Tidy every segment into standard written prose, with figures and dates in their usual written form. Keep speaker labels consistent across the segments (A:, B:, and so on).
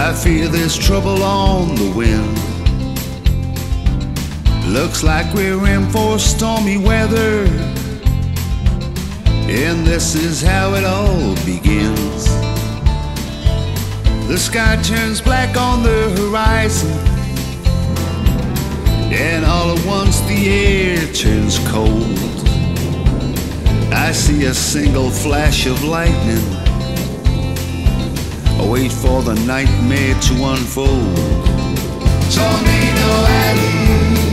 A: I fear there's trouble on the wind. Looks like we're in for stormy weather, and this is how it all begins. The sky turns black on the horizon, and all at once the air turns cold. I see a single flash of lightning. I wait for the nightmare to unfold. Tornado Alley.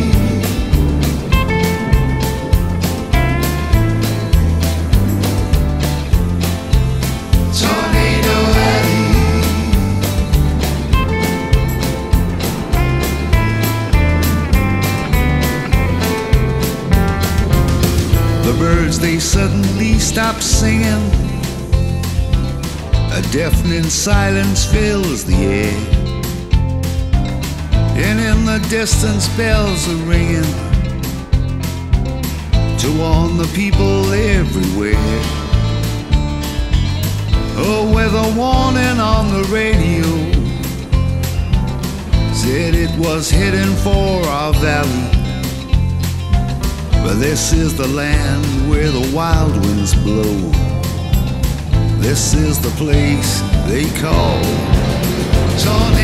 A: Tornado Alley. The birds, they suddenly stop singing. A deafening silence fills the air, and in the distance bells are ringing to warn the people everywhere. A weather warning on the radio said it was heading for our valley. But this is the land where the wild winds blow. This is the place they call Tornado.